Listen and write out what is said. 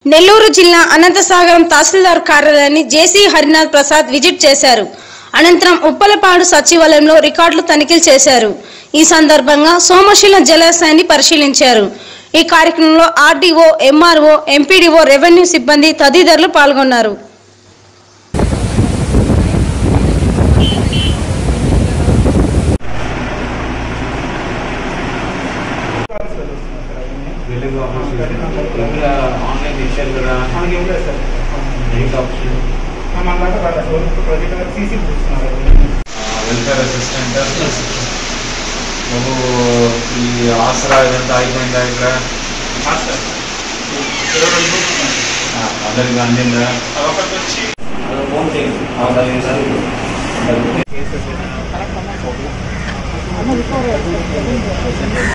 నెల్లూరు జిల్లా అనంతసాగరం తహసీల్దార్ కార్యాలయాన్ని జేసీ హరినాథ్ ప్రసాద్ విజిట్ చేశారు. అనంతరం ఉప్పలపాడు సచివాలయంలో రికార్డులు తనిఖీలు చేశారు. ఈ సందర్భంగా సోమశిల జలాశయాన్ని పరిశీలించారు. ఈ కార్యక్రమంలో ఆర్డీఓ, ఎంఆర్ఓ, ఎంపీడీఓ, రెవెన్యూ సిబ్బంది తదితరులు పాల్గొన్నారు. వెల్ఫేర్ అసిస్టెంట్ నువ్వు ఈ ఆసరా ఇదంతా అయిపోయిందా? ఇక్కడ అందరికి అందిందా?